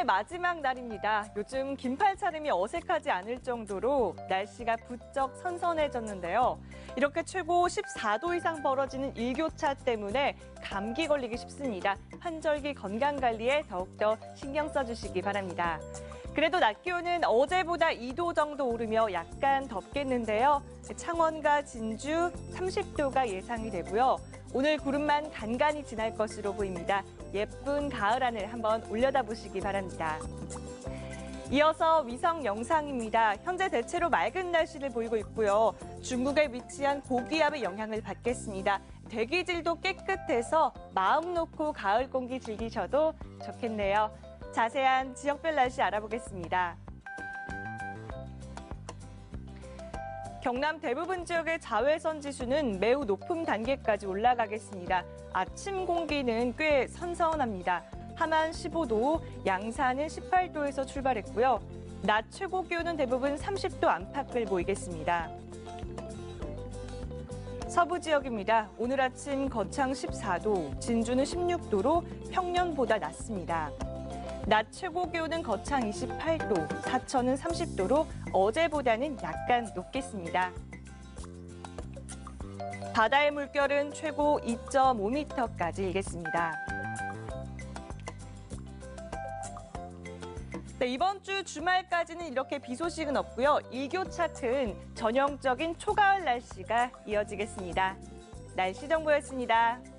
마지막 날입니다. 요즘 긴팔 차림이 어색하지 않을 정도로 날씨가 부쩍 선선해졌는데요. 이렇게 최고 14도 이상 벌어지는 일교차 때문에 감기 걸리기 쉽습니다. 환절기 건강관리에 더욱더 신경 써주시기 바랍니다. 그래도 낮 기온은 어제보다 2도 정도 오르며 약간 덥겠는데요. 창원과 진주 30도가 예상이 되고요. 오늘 구름만 간간히 지날 것으로 보입니다. 예쁜 가을 하늘 한번 올려다보시기 바랍니다. 이어서 위성 영상입니다. 현재 대체로 맑은 날씨를 보이고 있고요. 중국에 위치한 고기압의 영향을 받겠습니다. 대기질도 깨끗해서 마음 놓고 가을 공기 즐기셔도 좋겠네요. 자세한 지역별 날씨 알아보겠습니다. 경남 대부분 지역의 자외선 지수는 매우 높은 단계까지 올라가겠습니다. 아침 공기는 꽤 선선합니다. 함안 15도, 양산은 18도에서 출발했고요. 낮 최고 기온은 대부분 30도 안팎을 보이겠습니다. 서부 지역입니다. 오늘 아침 거창 14도, 진주는 16도로 평년보다 낮습니다. 낮 최고 기온은 거창 28도, 사천은 30도로 어제보다는 약간 높겠습니다. 바다의 물결은 최고 2.5m까지 일겠습니다. 네, 이번 주 주말까지는 이렇게 비 소식은 없고요. 일교차 큰 전형적인 초가을 날씨가 이어지겠습니다. 날씨 정보였습니다.